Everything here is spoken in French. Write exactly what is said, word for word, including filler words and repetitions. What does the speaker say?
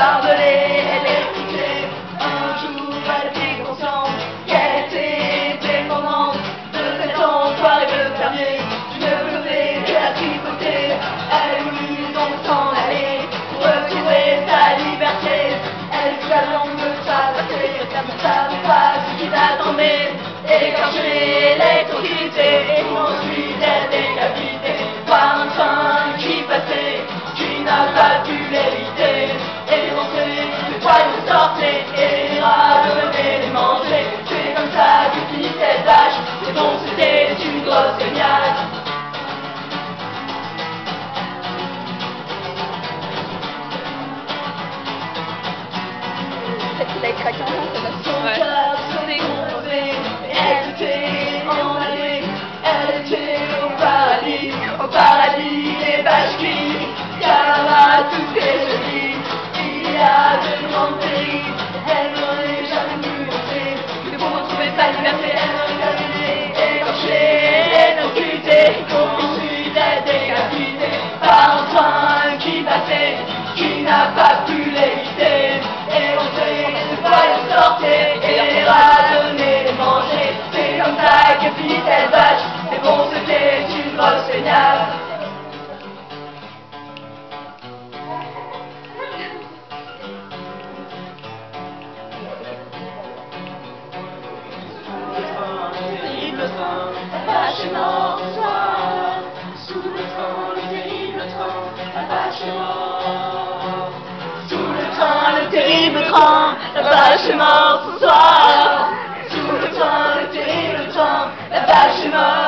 barbelés, elle écoutait. Un jour, elle prit conscience qu'elle était dépendante de cet enfoiré de fermier, d'une flotée de la tripotée. Elle voulut donc s'en aller pour retrouver sa liberté. Elle fut la langue de traverser, elle ne savait pas ce qui l'attendait. Écorchée, électrocuté, et ensuite elle décapitée par un train qui passait, qui n'a pas pu l'éviter. Et les entrées, les poils sortaient, et les rats venaient les manger. C'est comme ça que finit cette vache, et donc c'était une grosse feignasse. Peut-être qu'il a craqué en ça va. Son cœur se décomposait, elle était emballée, elle était au paradis, au paradis des vaches qui, car à toutes les jolies, il y a de grands pays, elle n'aurait jamais pu penser que pour retrouver sa liberté, elle aurait terminé, écorchée, électrocutée, ensuite elle décapitée par un train qui passait, qui n'a pas pu l'éviter. Et on sait que ce poil sortait et les rats venaient les manger. C'est comme ça que finit cette vache. Mais bon, c'était une grosse feignasse. Terrible train, la vache est morte ce soir. Sous le train, le terrible train, la vache est morte. Sous le train, le terrible train, la vache est morte ce soir. Sous le train, le terrible train, la vache est morte.